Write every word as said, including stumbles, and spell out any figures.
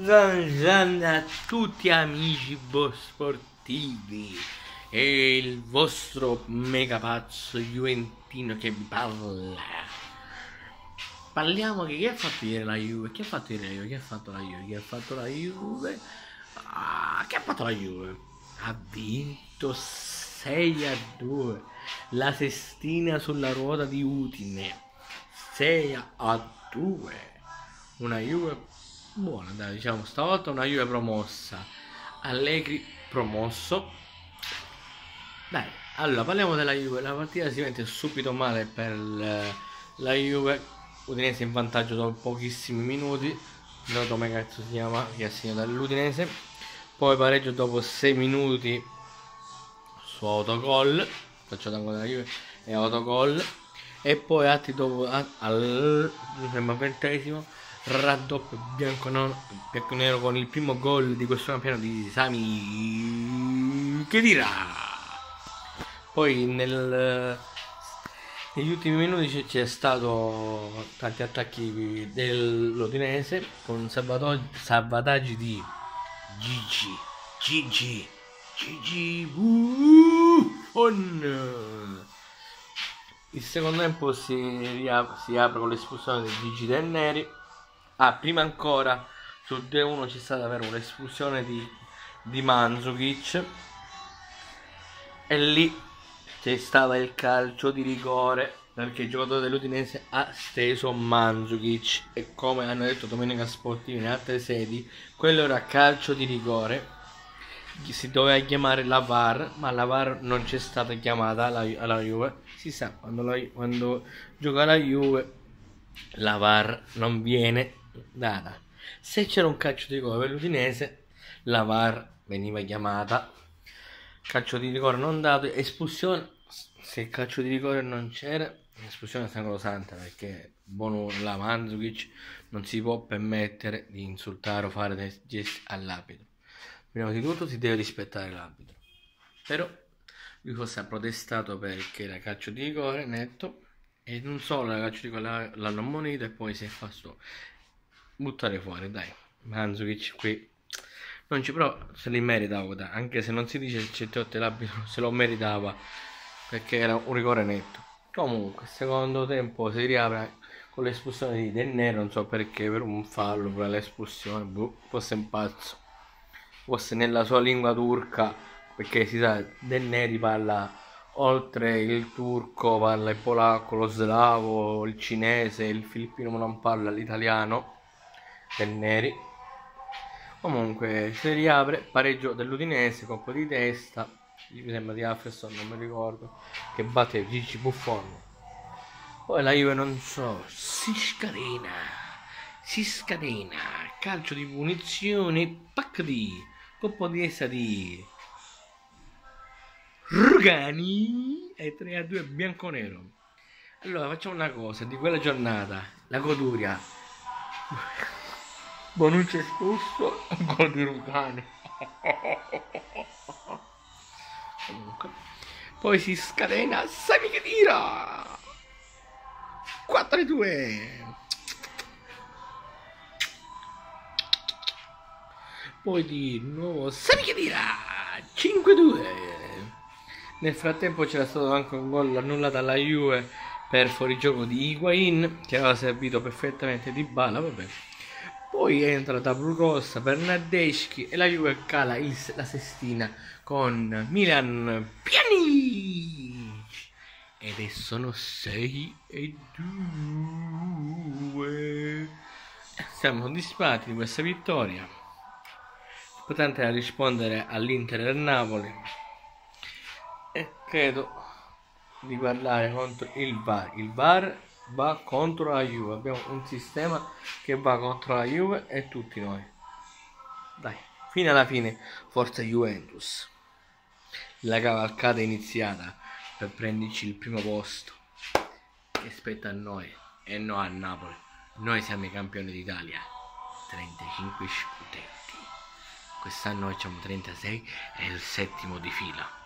Buongiorno a tutti amici sportivi e il vostro mega pazzo juventino che vi parla. Parliamo che chi ha fatto ieri la Juve? Chi ha fatto ieri la Juve? Chi ha fatto la Juve? Chi ha fatto la Juve? Ah, che ha fatto la Juve? Ha vinto sei a due la Sestina sulla ruota di Udine. sei a due. Una Juve buona, dai, diciamo stavolta una Juve promossa. Allegri promosso. Dai, allora parliamo della Juve. La partita si mette subito male per la Juve. Udinese in vantaggio dopo pochissimi minuti. Non so come cazzo si chiama, che ha segnato dall'Udinese. Poi pareggio dopo sei minuti su autogol. Faccio ancora della Juve e autogol. E poi altri dopo al ventesimo raddoppio bianco, non, bianco nero con il primo gol di questo campionato di Sami Khedira. Poi nel, negli ultimi minuti c'è stato tanti attacchi dell'Udinese con salvataggi di Gigi Gigi Gigi Buffon. Il secondo tempo si, riapre, si apre con l'espulsione di Gigi Del Neri. Ah, prima ancora sul due a uno c'è stata per un'espulsione di, di Mandzukic. E lì c'è stato il calcio di rigore perché il giocatore dell'Udinese ha steso Mandzukic. E come hanno detto Domenica Sportiva in altre sedi, quello era calcio di rigore. Si doveva chiamare la V A R, ma la V A R non c'è stata chiamata alla, alla Juve. Si sa, quando, la, quando gioca la Juve la V A R non viene data. Se c'era un calcio di rigore per l'Udinese, la V A R veniva chiamata. Calcio di rigore non dato, espulsione. Se il calcio di rigore non c'era, espulsione sacrosanta, perché buono la Mandzukic non si può permettere di insultare o fare dei gesti all'arbitro. Prima di tutto si deve rispettare l'arbitro, però lui forse ha protestato perché era calcio di rigore netto e non solo la calcio di rigore l'hanno ammonito e poi si è fatto buttare fuori. Dai, Mandzukic qui non ci, però se li meritava, anche se non si dice certe volte l'arbitro se lo meritava perché era un rigore netto. Comunque secondo tempo si riapre con l'espulsione di Del Nero, non so perché, per un fallo, per l'espulsione, boh, forse un pazzo, forse nella sua lingua turca, perché si sa Del Neri parla oltre il turco, parla il polacco, lo slavo, il cinese, il filippino, ma non parla l'italiano. Del Neri. Comunque si riapre, pareggio dell'Udinese, colpo di testa, mi sembra di Jefferson, non mi ricordo, che batte Gigi Buffon. Poi la Juve non so, si scatena, si scatena, calcio di punizione, pack di colpo di testa di Rugani e tre a due bianconero. Allora facciamo una cosa di quella giornata, la goduria. Bonucci espulso, gol di Rugani. Comunque poi si scatena Sami Khedira quattro a due. Poi di nuovo Sami Khedira cinque a due. Nel frattempo c'era stato anche un gol annullato alla Juve per fuorigioco di Higuain, che aveva servito perfettamente Dybala, vabbè. Poi entra da Brucossa, Bernardeschi e la Juve cala il, la Sestina con Milan Pjanic. Ed è sono sei e due. Siamo soddisfatti di questa vittoria. Importante era rispondere all'Inter del Napoli. E credo di guardare contro il V A R. Il V A R va contro la Juve. Abbiamo un sistema che va contro la Juve e tutti noi. Dai, fino alla fine, forza Juventus. La cavalcata è iniziata per prenderci il primo posto che spetta a noi e non a Napoli. Noi siamo i campioni d'Italia, trentacinque scudetti. Quest'anno facciamo trentasei, è il settimo di fila.